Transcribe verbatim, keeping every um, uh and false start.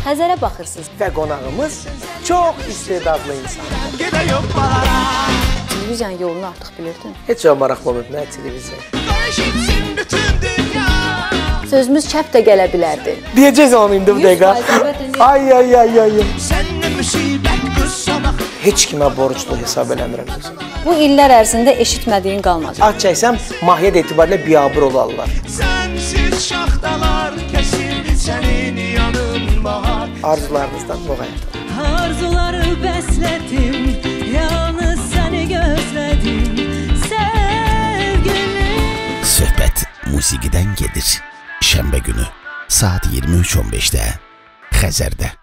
Xəzərə baxırsınız. Və qonağımız çox istedadlı insan. Televiziyanın yolunu artıq bilirdin. Heç o maraqlı olub mənə televiziya. Sözümüz çəp də gələ bilərdi. Deyəcəz onu indi bu dəqiqə. Ay ay ay ay. Heç kimə borclu hesab eləmirəm özüm. Bu illər ərzində eşitmədiyin qalmaz. Ad çəksəm mahiyyət etibarilə biabır olarlar. Sənsiz şaxtalar kəsir sənin yanın bahar. Arzularınızdan müğayət. Arzuları bəslədim, yalnız səni gözlədim, sevgilim. Söhbət musiqidən gedir. Şənbə günü saat iyirmi üç on beşdə Xəzərdə.